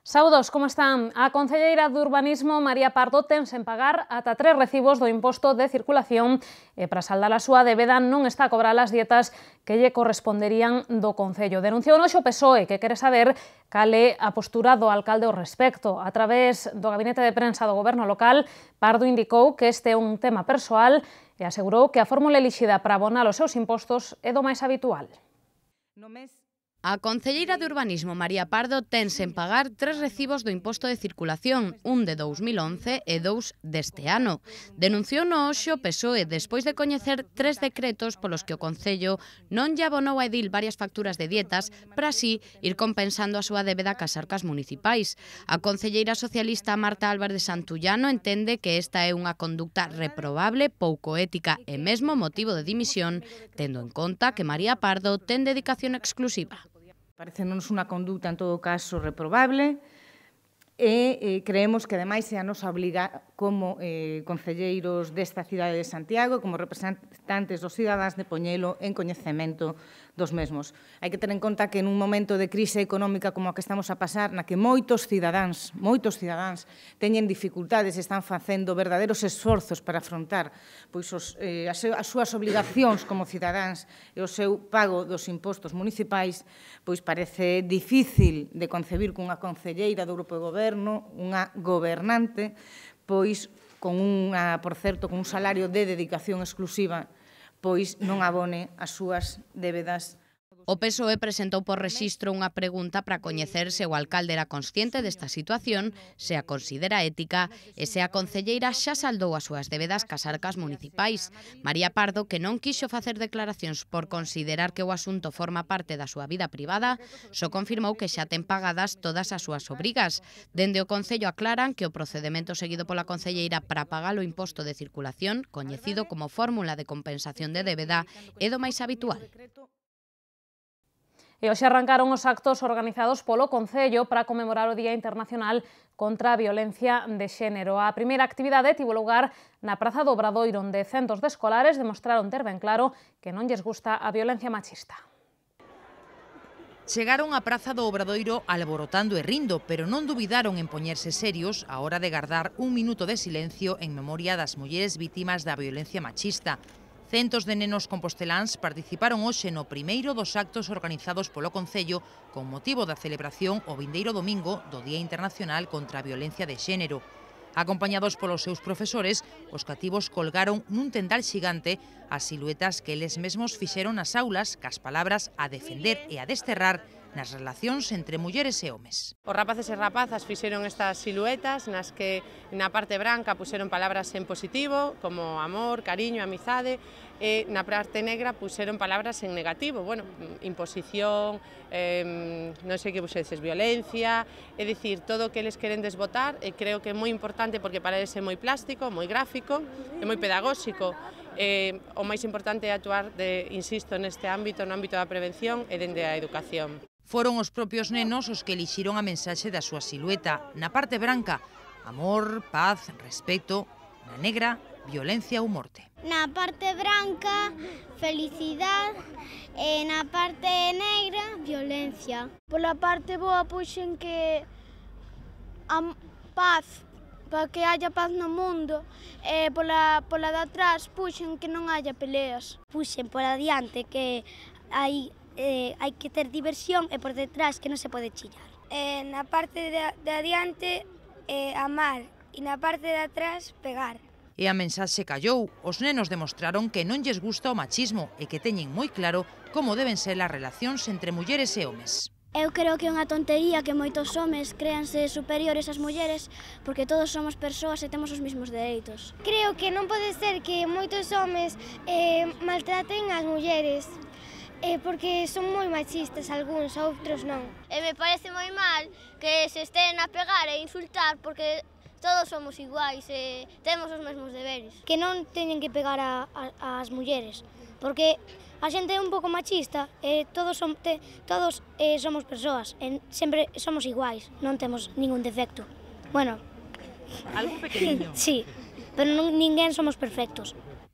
Saúdos, como están? A concelleira de Urbanismo, María Pardo, ten sen pagar ata 3 recibos do imposto de circulación e para saldar a súa débeda non está a cobrar as dietas que lle corresponderían do Concello. Denunciou noxo PSOE, que quere saber cal é a postura do alcalde ao respecto. A través do gabinete de prensa do goberno local, Pardo indicou que este é un tema persoal e asegurou que a fórmula elixida para abonar os seus impostos é do máis habitual. A concelleira de Urbanismo, María Pardo, ten sen pagar 3 recibos do imposto de circulación, un de 2011 e 2 deste ano. Denunciou no hoxe o PSOE despois de coñecer 3 decretos polos que o Concello non lle abonou a edil varias facturas de dietas para así ir compensando a súa débeda cas arcas municipais. A concelleira socialista Marta Álvarez de Santullano entende que esta é unha conducta reprobable, pouco ética e mesmo motivo de dimisión, tendo en conta que María Pardo ten dedicación exclusiva. Parecenos unha conducta, en todo caso, reprobable e creemos que, ademais, é a nosa obriga como concelleiros desta cidade de Santiago, como representantes dos cidadáns, de poñelo en coñecemento dos mesmos. Hai que ter en conta que nun momento de crise económica como a que estamos a pasar, na que moitos cidadáns teñen dificultades e están facendo verdadeiros esforzos para afrontar as súas obligacións como cidadáns e o seu pago dos impostos municipais, pois parece difícil de concebir que unha concelleira do Grupo de Goberno, unha gobernante, pois por certo, con un salario de dedicación exclusiva, pois non abone as súas débedas. O PSOE presentou por rexistro unha pregunta para coñecer se o alcalde era consciente desta situación, se a considera ética e se a concelleira xa saldou as súas débedas cas arcas municipais. María Pardo, que non quixo facer declaracións por considerar que o asunto forma parte da súa vida privada, só confirmou que xa ten pagadas todas as súas obrigas. Dende o Concello aclaran que o procedemento seguido pola concelleira para pagar o imposto de circulación, coñecido como fórmula de compensación de débeda, é do máis habitual. E hoxe arrancaron os actos organizados polo Concello para conmemorar o Día Internacional contra a Violencia de Xénero. A primeira actividade tivo lugar na Praza do Obradoiro, onde centos de escolares demostraron ter ben claro que non lles gusta a violencia machista. Chegaron á Praza do Obradoiro alborotando e rindo, pero non dubidaron en poñerse serios á hora de gardar un minuto de silencio en memoria das mulleres vítimas da violencia machista. Centos de nenos composteláns participaron hoxe no primeiro dos actos organizados polo Concello con motivo da celebración o vindeiro domingo do Día Internacional contra a Violencia de Xénero. Acompañados polos seus profesores, os cativos colgaron nun tendal xigante as siluetas que eles mesmos fixeron nas aulas cas palabras a defender e a desterrar nas relacións entre mulleres e homes. Os rapaces e rapazas fixeron estas siluetas nas que na parte branca puxeron palabras en positivo, como amor, cariño, amizade, e na parte negra puxeron palabras en negativo, imposición, non sei que puxeses, violencia, é dicir, todo o que eles queren desbotar, e creo que é moi importante porque para eles é moi plástico, moi gráfico, e moi pedagóxico. O máis importante é actuar, insisto, neste ámbito, no ámbito da prevención e dende a educación. Foron os propios nenos os que elixiron a mensaxe da súa silueta. Na parte branca, amor, paz, respeto. Na negra, violencia ou morte. Na parte branca, felicidade, e na parte negra, violencia. Pola parte boa puxen que a paz, para que haya paz no mundo, e pola de atrás puxen que non haya peleas. Puxen por adiante que hai que ter diversión e por detrás que non se pode chillar. Na parte de adiante, amar, e na parte de atrás, pegar. E a mensaxe callou. Os nenos demostraron que non lles gusta o machismo e que teñen moi claro como deben ser as relacións entre mulleres e homes. Eu creo que é unha tontería que moitos homes créanse superiores ás mulleres porque todos somos persoas e temos os mesmos dereitos. Creo que non pode ser que moitos homes maltraten as mulleres porque son moi machistas algúns, outros non. E me parece moi mal que se estén a pegar e insultar porque todos somos iguais e temos os mesmos deberes. Que non teñen que pegar ás mulleres, porque a xente é un pouco machista e todos somos persoas e sempre somos iguais, non temos ningún defecto. Algo pequeniño. Sí, pero ninguén somos perfectos.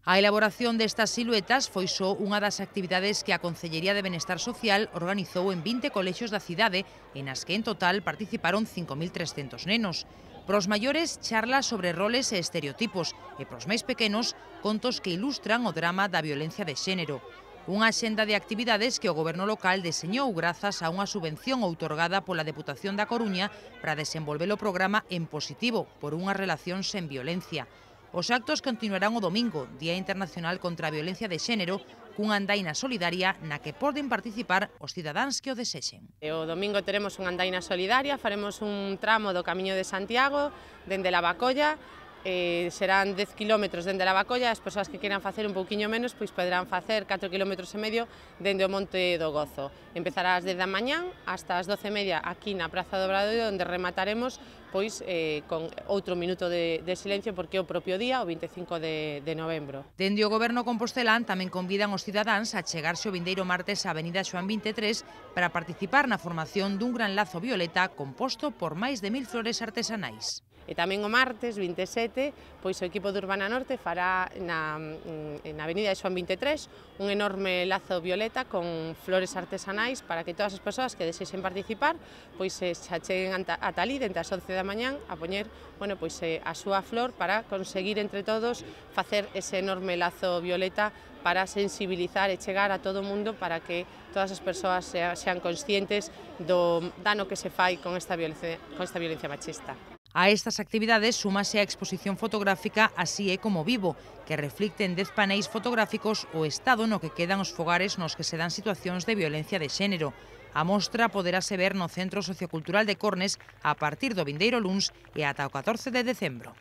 A elaboración destas siluetas foi só unha das actividades que a Concellería de Benestar Social organizou en 20 colexios da cidade, en as que en total participaron 5.300 nenos. Pros maiores, charlas sobre roles e estereotipos, e pros máis pequenos, contos que ilustran o drama da violencia de xénero. Unha axenda de actividades que o Goberno local deseñou grazas a unha subvención outorgada pola Deputación da Coruña para desenvolver o programa En Positivo, por unha relación sen violencia. Os actos continuarán o domingo, Día Internacional contra a Violencia de Xénero, cunha andaina solidaria na que poden participar os cidadáns que o desexen. O domingo teremos unha andaina solidaria, faremos un tramo do Camiño de Santiago, dende Lavacolla, serán 10 km dende Lavacolla, as persoas que queiran facer un pouquiño menos pois poderán facer 4,5 km dende o Monte do Gozo. Empezará ás 10 da mañán hasta as 12:30 aquí na Praza do Obradoiro, onde remataremos pois con outro minuto de silencio porque é o propio día, o 25 de novembro. Dende o Goberno compostelán tamén convidan os cidadáns a chegarse o vindeiro martes á Avenida Xoán 23 para participar na formación dun gran lazo violeta composto por máis de 1000 flores artesanais. E tamén o martes 27, pois o equipo de Urbana Norte fará na Avenida Xoán 23 un enorme lazo violeta con flores artesanais para que todas as persoas que desexen participar pois se acheguen ata ali dentro das 11 da mañán a poñer, bueno, pois a súa flor para conseguir entre todos facer ese enorme lazo violeta para sensibilizar e chegar a todo o mundo para que todas as persoas sean conscientes do dano que se fai con esta violencia machista. A estas actividades súmase a exposición fotográfica Así é como vivo, que reflicte en 10 paneis fotográficos o estado no que quedan os fogares nos que se dan situacións de violencia de xénero. A mostra poderase ver no Centro Sociocultural de Cornes a partir do vindeiro luns e ata o 14 de decembro.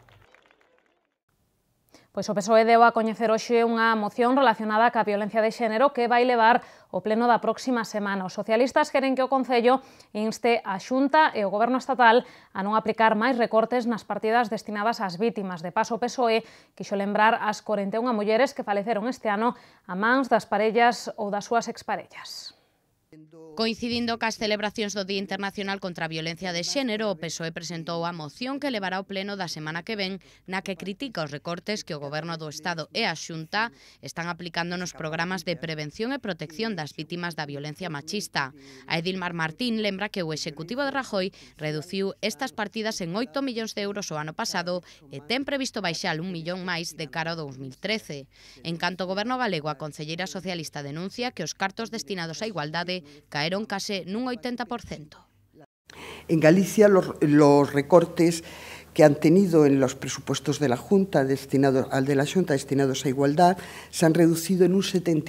Pois o PSOE deu a coñecer hoxe unha moción relacionada ca violencia de xénero que vai levar o pleno da próxima semana. Os socialistas queren que o Concello inste a Xunta e o Goberno estatal a non aplicar máis recortes nas partidas destinadas ás vítimas. De paso, o PSOE quixo lembrar as 41 mulleres que faleceron este ano a mans das parellas ou das súas exparellas. Coincidindo cas celebracións do Día Internacional contra a Violencia de Xénero, o PSOE presentou a moción que levará ao pleno da semana que ven na que critica os recortes que o Goberno do Estado e a Xunta están aplicando nos programas de prevención e protección das vítimas da violencia machista. A Edilmar Martín lembra que o Executivo de Rajoy reduciu estas partidas en 8 millóns de euros o ano pasado e ten previsto baixar 1 millón máis de cara ao 2013. En canto ao Goberno galego, a concelleira socialista denuncia que os cartos destinados á igualdade caeron case nun 80%. En Galicia los recortes que han tenido en los presupuestos de la Junta destinados a igualdad se han reducido en un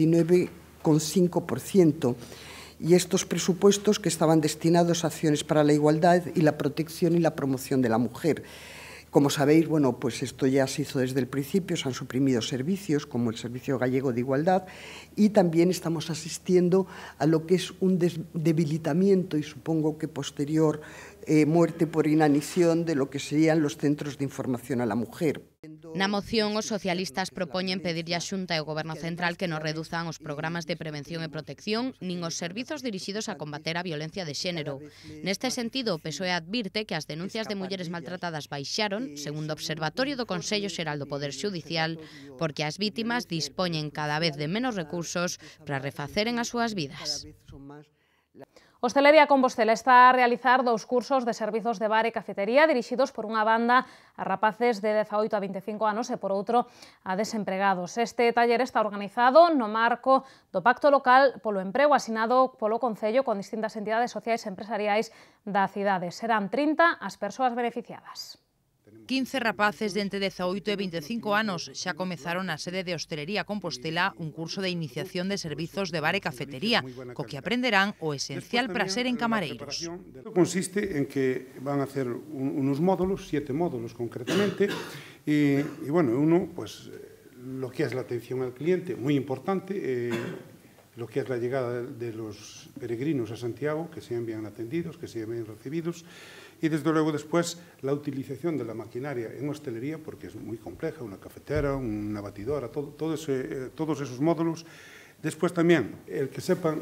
79,5%. Y estos presupuestos que estaban destinados a acciones para la igualdad y la protección y la promoción de la mujer. Como sabéis, bueno, pues esto ya se hizo desde el principio, se han suprimido servicios como el Servicio Gallego de Igualdad y también estamos asistiendo a lo que es un debilitamiento y supongo que posterior muerte por inanición de lo que serían los centros de información a la mujer. Na moción, os socialistas propoñen pedirlle á Xunta e ao Goberno Central que non reduzan os programas de prevención e protección nin os servizos dirixidos a combater a violencia de xénero. Neste sentido, o PSOE advirte que as denuncias de mulleres maltratadas baixaron, segundo o Observatorio do Consello Xeral do Poder Xudicial, porque as vítimas dispoñen cada vez de menos recursos para refaceren as súas vidas. Hostelería Compostela está a realizar 2 cursos de servizos de bar e cafetería dirixidos por unha banda a rapaces de 18 a 25 anos e por outro a desempregados. Este taller está organizado no marco do Pacto Local polo Emprego asinado polo Concello con distintas entidades sociais e empresariais da cidade. Serán 30 as persoas beneficiadas. 15 rapaces de entre 18 e 25 anos xa comezaron na sede de Hostelería Compostela un curso de iniciación de servizos de bar e cafetería, co que aprenderán o esencial para ser en camareiros. Consiste en que van a hacer unos módulos, 7 módulos concretamente, y bueno, uno, pues lo que es la atención al cliente, muy importante, lo que es la llegada de los peregrinos a Santiago, que sean bien atendidos, que sean bien recibidos, y desde luego después la utilización de la maquinaria en hostelería, porque es muy compleja, una cafetera, una batidora, todos esos módulos. Después también el que sepan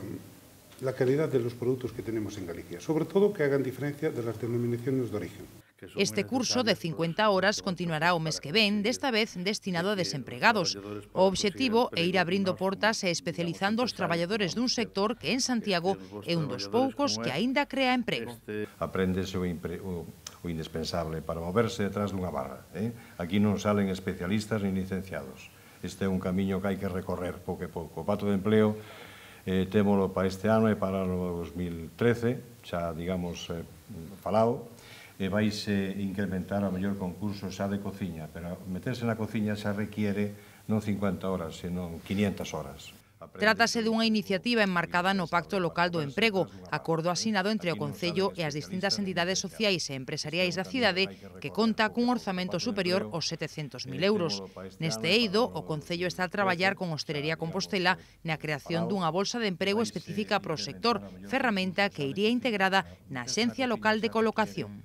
la calidad de los productos que tenemos en Galicia, sobre todo que hagan diferencia de las denominaciones de origen. Este curso de 50 horas continuará o mes que ven, desta vez destinado a desempregados. O obxectivo é ir abrindo portas e especializando os traballadores dun sector que en Santiago é un dos poucos que aínda crea emprego. Apréndese o indispensable para moverse detrás dunha barra. Aquí non salen especialistas ni licenciados. Este é un camiño que hai que recorrer pouco a pouco. O Pacto de Empleo témolo para este ano e para o 2013, xa, digamos, falado, e vaise incrementar o mellor concurso xa de cociña, pero meterse na cociña xa requiere non 50 horas, senón 500 horas. Trátase dunha iniciativa enmarcada no Pacto Local do Emprego, acordo asinado entre o Concello e as distintas entidades sociais e empresariais da cidade que conta cun orzamento superior aos 700.000 euros. Neste eido, o Concello está a traballar con Hostelería Compostela na creación dunha bolsa de emprego específica para o sector, ferramenta que iría integrada na Axencia Local de Colocación.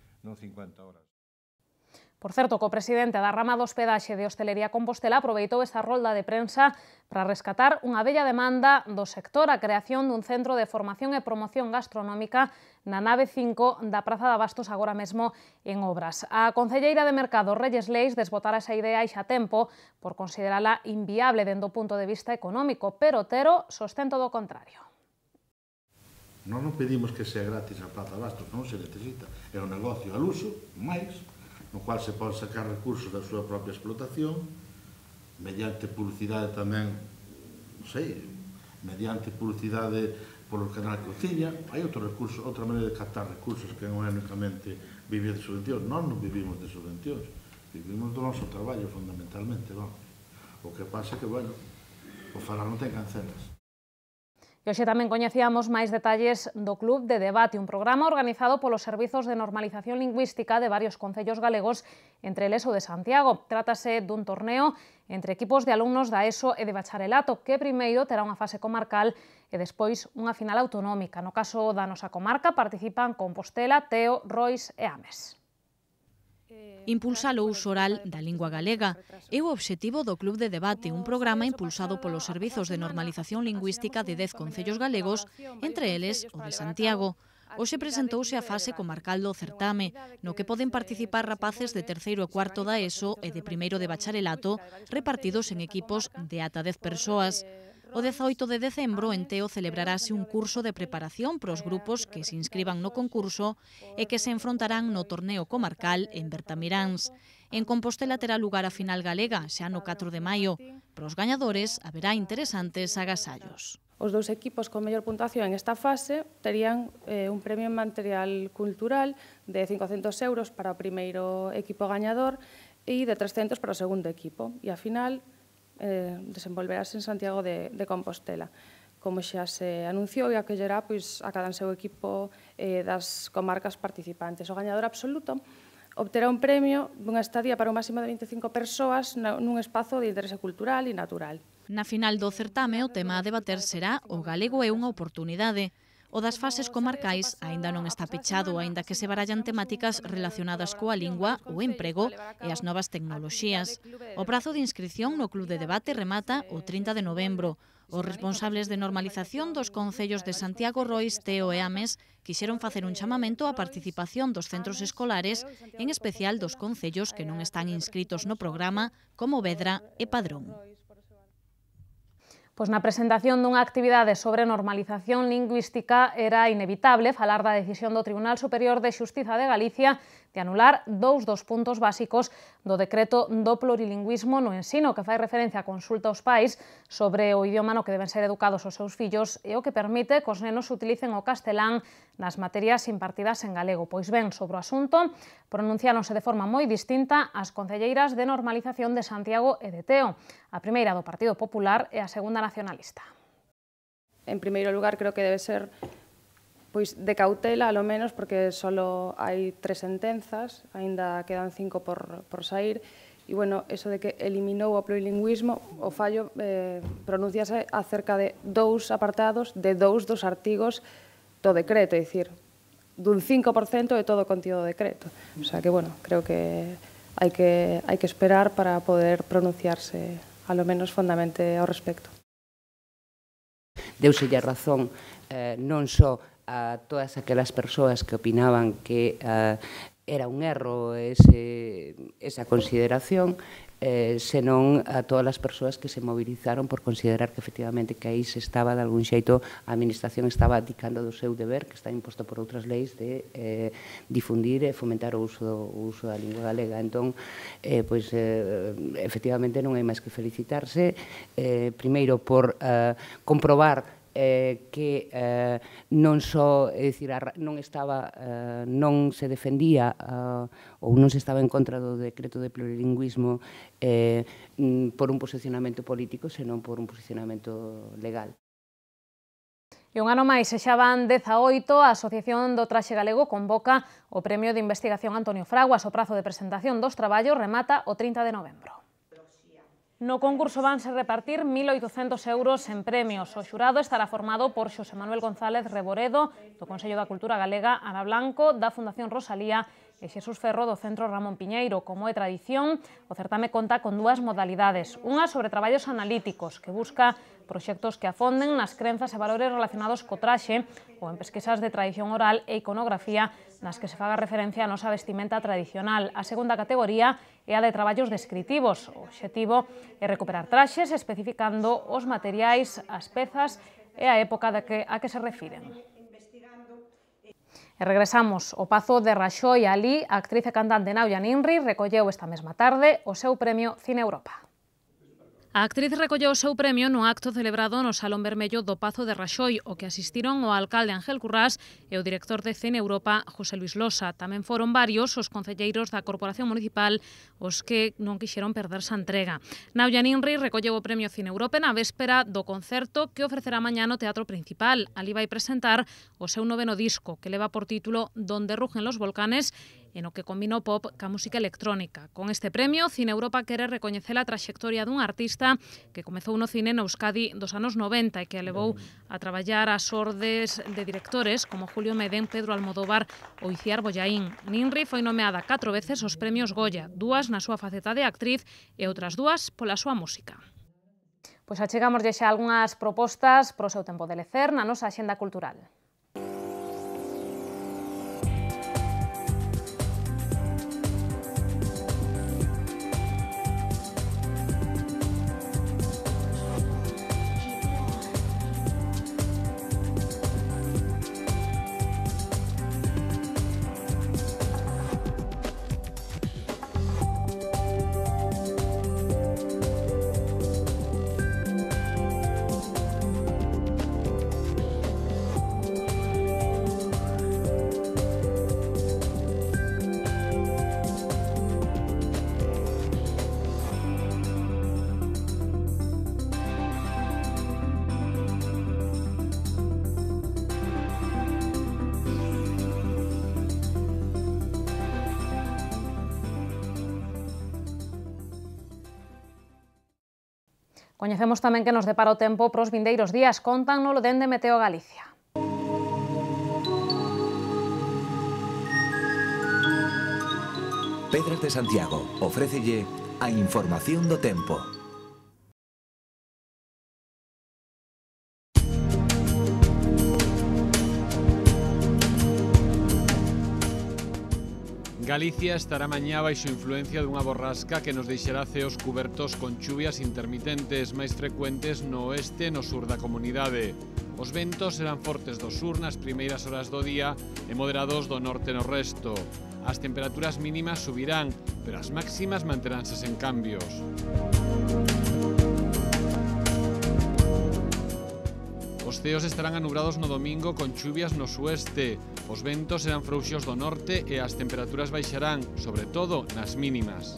Por certo, que o presidente da rama do hospedaxe de Hostelería Compostela aproveitou esta rolda de prensa para rescatar unha bella demanda do sector, a creación dun centro de formación e promoción gastronómica na nave 5 da Praza de Abastos, agora mesmo en obras. A concelleira de Mercado, Reyes Leis, desbotara esa idea xa tempo por considerala inviable dende o punto de vista económico, pero Otero sostén todo o contrario. Non pedimos que sea gratis a Praza de Abastos, non se necesita. É un negocio a luxo, máis, no cual se pode sacar recursos da súa propia explotación, mediante publicidade tamén, non sei, mediante publicidade polo canal Cociña. Hai outro recurso, outra maneira de captar recursos que non é únicamente vivir de subvencións. Non vivimos de subvencións, vivimos do noso traballo fundamentalmente, vamos. O que pasa é que, bueno, o falar non ten cancelas. E hoxe tamén coñecíamos máis detalles do Club de Debate, un programa organizado polos Servizos de Normalización Lingüística de varios concellos galegos, entre eles o de Santiago. Trátase dun torneo entre equipos de alumnos da ESO e de bacharelato, que primeiro terá unha fase comarcal e despois unha final autonómica. No caso da nosa comarca participan Compostela, Teo, Rois e Ames. Impulsar o uso oral da lingua galega é o obxectivo do Club de Debate, un programa impulsado polos Servizos de Normalización Lingüística de 10 concellos galegos, entre eles o de Santiago. Hoxe presentouse a fase comarcal do certame, no que poden participar rapaces de terceiro e cuarto da ESO e de primeiro de bacharelato, repartidos en equipos de ata 10 persoas. O 18 de decembro, en Teo, celebrarase un curso de preparación para os grupos que se inscriban no concurso e que se enfrontarán no torneo comarcal en Bertamiráns. En Compostela terá lugar a final galega, xa no 4 de maio. Para os gañadores, haberá interesantes agasallos. Os dous equipos con mellor puntuación en esta fase terían un premio en material cultural de 500 euros para o primeiro equipo gañador e de 300 para o segundo equipo. E a final desenvolverase en Santiago de Compostela. Como xa se anunciou, e acollerá a cada seu equipo das comarcas participantes. O gañador absoluto obterá un premio dunha estadía para un máximo de 25 persoas nun espazo de interese cultural e natural. Na final do certame, o tema a debater será o galego é unha oportunidade. O das fases comarcais aínda non está pechado, aínda que se barallan temáticas relacionadas coa lingua, o emprego e as novas tecnoloxías. O prazo de inscripción no Club de Debate remata o 30 de novembro. Os responsables de normalización dos concellos de Santiago, Rois, Teo e Ames quixeron facer un chamamento á participación dos centros escolares, en especial dos concellos que non están inscritos no programa, como Vedra e Padrón. Pois na presentación dunha actividade sobre normalización lingüística era inevitable falar da decisión do Tribunal Superior de Xustiza de Galicia de anular dous dos puntos básicos do decreto do plurilingüismo no ensino, que fai referencia á consulta aos pais sobre o idioma no que deben ser educados os seus fillos e o que permite que os nenos utilicen o castelán nas materias impartidas en galego. Pois ben, sobre o asunto, pronunciáronse de forma moi distinta as concelleiras de normalización de Santiago e de Teo, a primeira do Partido Popular e a segunda nacionalista. En primeiro lugar, creo que debe ser de cautela, alo menos, porque só hai 3 sentenzas, aínda quedan 5 por sair, e, bueno, eso de que eliminou o plurilingüismo, o fallo pronunciase acerca de 2 apartados de 2 dos artigos do decreto, é dicir, dun 5% de todo o contido do decreto. O sea que, bueno, creo que hai que esperar para poder pronunciarse, alo menos, fondamente ao respecto. Deuselle razón non só a todas aquelas persoas que opinaban que era un erro esa consideración, senón a todas as persoas que se movilizaron por considerar que efectivamente que aí se estaba, de algún xeito, a administración estaba abdicando do seu deber, que está imposto por outras leis, de difundir e fomentar o uso da lingua galega. Entón, efectivamente non hai máis que felicitarse, primeiro por comprobar que non só, é dicir, non se defendía ou non se estaba en contra do decreto de plurilingüismo por un posicionamento político, senón por un posicionamento legal. E un ano máis, se xa van 18, a Asociación do Traxe Galego convoca o Premio de Investigación Antonio Fraguas. O prazo de presentación dos traballos remata o 30 de novembro. No concurso vanse repartir 1.800 euros en premios. O xurado estará formado por Xosé Manuel González Reboredo, do Consello da Cultura Galega, Ana Blanco, da Fundación Rosalía, e Xesús Ferro, do Centro Ramón Piñeiro. Como é tradición, o certame conta con dúas modalidades. Unha sobre traballos analíticos, que busca proxectos que afonden nas crenzas e valores relacionados co traxe, ou en pesquisas de tradición oral e iconografía nas que se faga referencia a nosa vestimenta tradicional. A segunda categoría é a de traballos descritivos. O obxectivo é recuperar traxes especificando os materiais, as pezas e a época a que se refiren. E regresamos ao Pazo de Raxoi. Alí, a actriz e cantante Nauya Ninri recolleu esta mesma tarde o seu premio Cine Europa. A actriz recolleu o seu premio no acto celebrado no Salón Vermello do Pazo de Raxoi, o que asistiron o alcalde Ángel Currás e o director de Cine Europa, José Luis Losa. Tamén foron varios os concelleiros da Corporación Municipal os que non quixeron perderse a entrega. Nauya Ninri recolleu o premio Cine Europa na véspera do concerto que ofrecerá mañá no Teatro Principal. Ali vai presentar o seu noveno disco, que leva por título Donde rugen los volcanes, en o que combina o pop ca música electrónica. Con este premio, Cine Europa quere recoñecer a traxectoria dun artista que comezou no cine na Euskadi dos anos 90 e que a levou a traballar as ordes de directores como Julio Medén, Pedro Almodóvar ou Iciar Bollaín. Ninri foi nomeada 4 veces aos premios Goya, 2 na súa faceta de actriz e outras 2 pola súa música. Pois achegámoslle xa algunhas propostas para o seu tempo de lecer na nosa axenda cultural. Coñecemos tamén que nos depara o tempo para os vindeiros días. Contánnolo dende Meteo Galicia. Pedras de Santiago ofrécelle a información do tempo. Galicia estará mañá baixo influencia dunha borrasca que nos deixará ceos cubertos con chuvias intermitentes máis frecuentes no oeste e no sur da comunidade. Os ventos serán fortes do sur nas primeiras horas do día e moderados do norte no resto. As temperaturas mínimas subirán, pero as máximas manteránse sen cambios. Os ceos estarán anubrados no domingo con chuvias no sueste. Os ventos serán frouxos do norte e as temperaturas baixarán, sobre todo nas mínimas.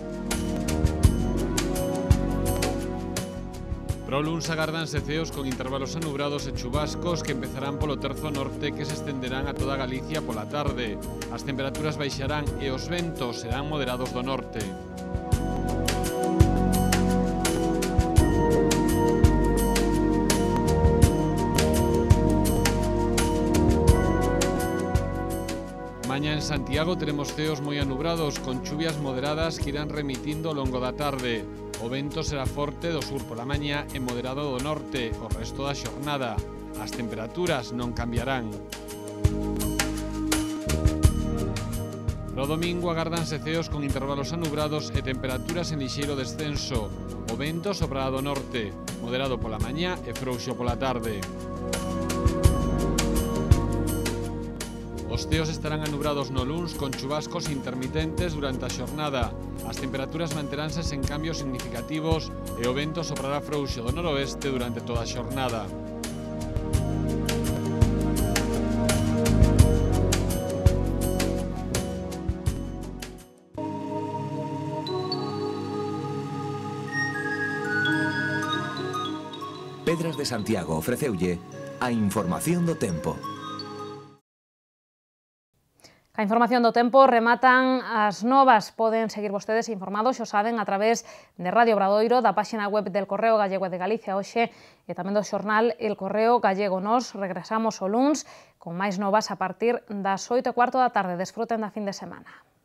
Para o luns agárdanse ceos con intervalos anubrados e chubascos que empezarán polo terzo norte que se estenderán a toda Galicia pola tarde. As temperaturas baixarán e os ventos serán moderados do norte. Mañá en Santiago teremos ceos moi anubrados con chuvias moderadas que irán remitindo ao longo da tarde. O vento será forte do sur pola mañá e moderado do norte o resto da xornada. As temperaturas non cambiarán. Para o domingo agárdanse ceos con intervalos anubrados e temperaturas en lixeiro descenso. O vento soprará do norte, moderado pola mañá e frouxo pola tarde. Os ceos estarán anubrados no luns con chubascos intermitentes durante a xornada. As temperaturas manteránse sen cambios significativos e o vento soprará frouxo do noroeste durante toda a xornada. Pedras de Santiago ofreceulle a información do tempo. A información do tempo rematan as novas. Poden seguir vostedes informados, xo saben, a través de Radio Obradoiro, da páxina web del Correo Gallego de Galicia hoxe e tamén do xornal El Correo Gallego. Nos regresamos o luns con máis novas a partir das 8:15 da tarde. Desfruten da fin de semana.